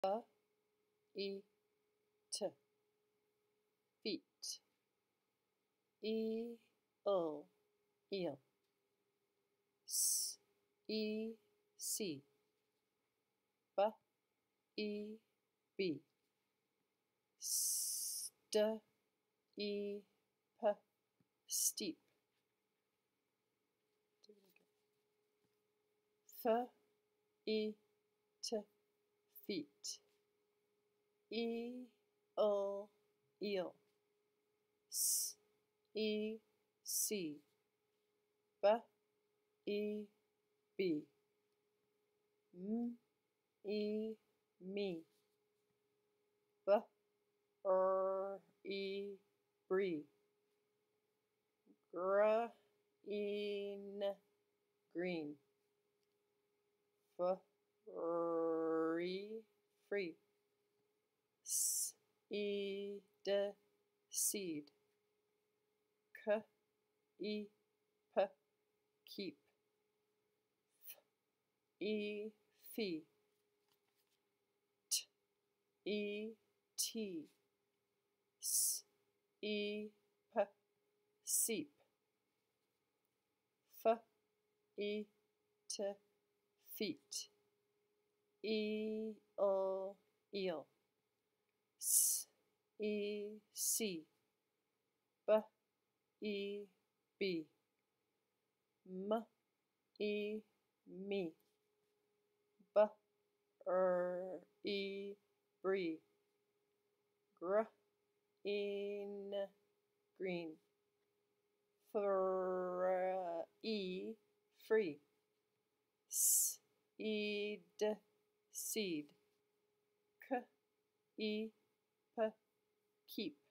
eat, feet, eel, eel, see, be, steep, steep, feet, feet, eel, eel, see, be, me, bree, green, free, seed, seed, keep, keep, fee, tea, seep, seep, feet, feet, eel, eel, see, be, me, bree, green, free, seed, seed, keep, keep,